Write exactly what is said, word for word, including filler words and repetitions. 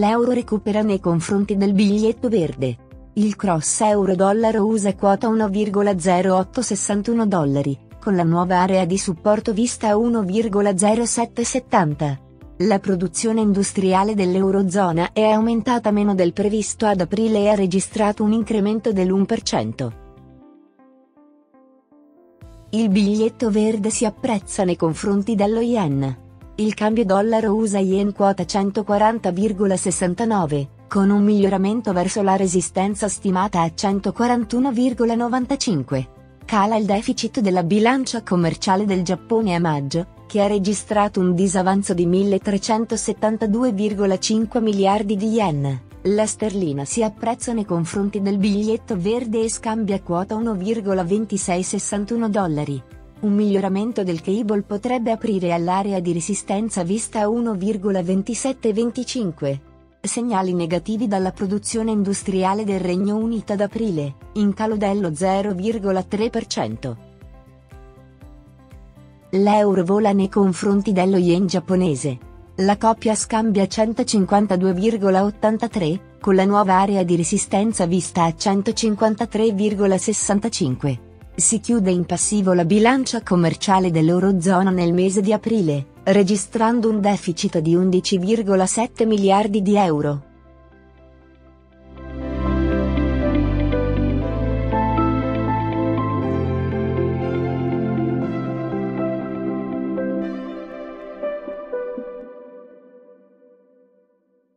l'euro recupera nei confronti del biglietto verde. Il cross euro-dollaro U S A quota uno virgola zero otto sessantuno dollari, con la nuova area di supporto vista a uno virgola zero sette settanta. La produzione industriale dell'Eurozona è aumentata meno del previsto ad aprile e ha registrato un incremento dell'uno per cento. Il biglietto verde si apprezza nei confronti dello yen. Il cambio dollaro U S A-yen quota centoquaranta virgola sessantanove, con un miglioramento verso la resistenza stimata a centoquarantuno virgola novantacinque. Cala il deficit della bilancia commerciale del Giappone a maggio, che ha registrato un disavanzo di milletrecentosettantadue virgola cinque miliardi di yen. La sterlina si apprezza nei confronti del biglietto verde e scambia quota uno virgola ventisei sessantuno dollari. Un miglioramento del cable potrebbe aprire all'area di resistenza vista a uno virgola ventisette venticinque. Segnali negativi dalla produzione industriale del Regno Unito ad aprile, in calo dello zero virgola tre per cento. L'euro vola nei confronti dello yen giapponese. La coppia scambia centocinquantadue virgola ottantatré, con la nuova area di resistenza vista a centocinquantatré virgola sessantacinque. Si chiude in passivo la bilancia commerciale dell'Eurozona nel mese di aprile, registrando un deficit di undici virgola sette miliardi di euro.